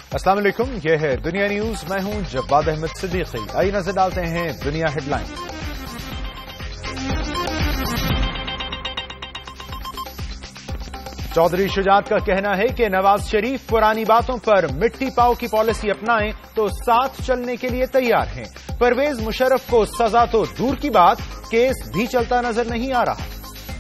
السلام علیکم، یہ ہے دنیا نیوز، میں ہوں جواد احمد صدیقی۔ آئیے نظر ڈالتے ہیں دنیا ہیڈ لائن۔ چودھری شجاعت کا کہنا ہے کہ نواز شریف پرانی باتوں پر مٹی پاؤ کی پالیسی اپنائیں تو ساتھ چلنے کے لیے تیار ہیں۔ پرویز مشرف کو سزا تو دور کی بات، کیس بھی چلتا نظر نہیں آ رہا۔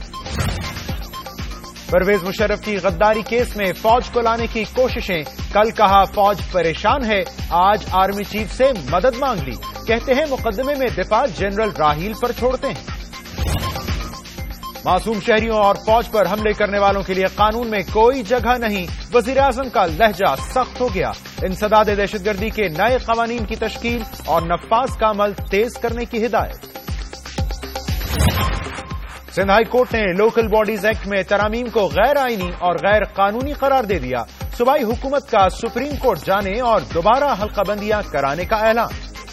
پرویز مشرف کی غداری کیس میں فوج کو لانے کی کوششیں، کل کہا فوج پریشان ہے، آج آرمی چیف سے مدد مانگ لی، کہتے ہیں مقدمے میں دفاع جنرل راحیل پر چھوڑتے ہیں۔ معصوم شہریوں اور فوج پر حملے کرنے والوں کے لیے قانون میں کوئی جگہ نہیں، وزیراعظم کا لہجہ سخت ہو گیا۔ انسداد دہشت گردی کے نئے قوانین کی تشکیل اور نفاذ کا عمل تیز کرنے کی ہدایت۔ سندھ ہائی کورٹ نے لوکل باڈیز ایکٹ میں ترامیم کو غیر آئینی اور غیر قانونی قرار دے دیا۔ صوبائی حکومت کا سپریم کورٹ جانے اور دوبارہ حلقہ بندیاں کرانے کا اعلان۔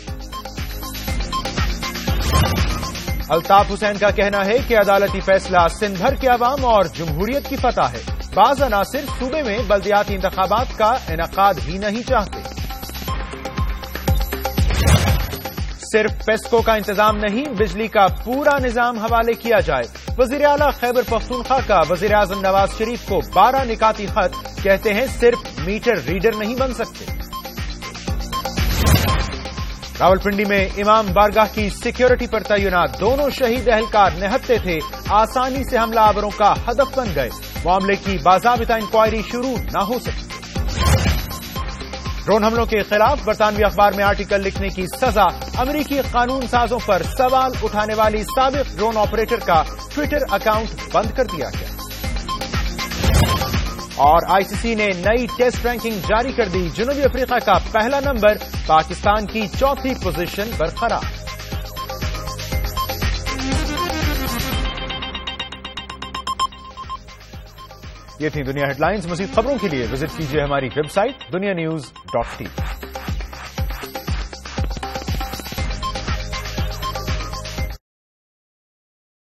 الطاف حسین کا کہنا ہے کہ عدالتی فیصلہ سندھ بھر کے عوام اور جمہوریت کی فتح ہے۔ بعض عناصر صوبے میں بلدیاتی انتخابات کا انعقاد ہی نہیں چاہتے۔ صرف پیسکو کا انتظام نہیں، بجلی کا پورا نظام حوالے کیا جائے۔ وزیر اعلیٰ خیبر پختونخوا کا وزیر اعظم نواز شریف کو 12 نکاتی خط، کہتے ہیں صرف میٹر ریڈر نہیں بن سکتے۔ راولپنڈی میں امام بارگاہ کی سیکیورٹی پر تعینات دونوں شہید اہلکار نہتے تھے، آسانی سے حملہ آوروں کا ہدف بن گئے، معاملے کی باضابطہ انکوائری شروع نہ ہو سکی۔ ڈرون حملوں کے خلاف برطانوی اخبار میں آرٹیکل لکھنے کی سزا، امریکی قانون سازوں پر سوال اٹھانے والی سابق ڈرون آپریٹر کا ٹویٹر اکاؤنٹ بند کر دیا گیا۔ اور آئی سی سی نے نئی ٹیسٹ رینکنگ جاری کر دی، جنوبی افریقہ کا پہلا نمبر، پاکستان کی چوتھی پوزیشن برقرار۔ یہ تھی دنیا ہیڈ لائنز۔ مزید خبروں کے لیے وزٹ کیجیے ہماری ویب سائٹ dunianews.tv۔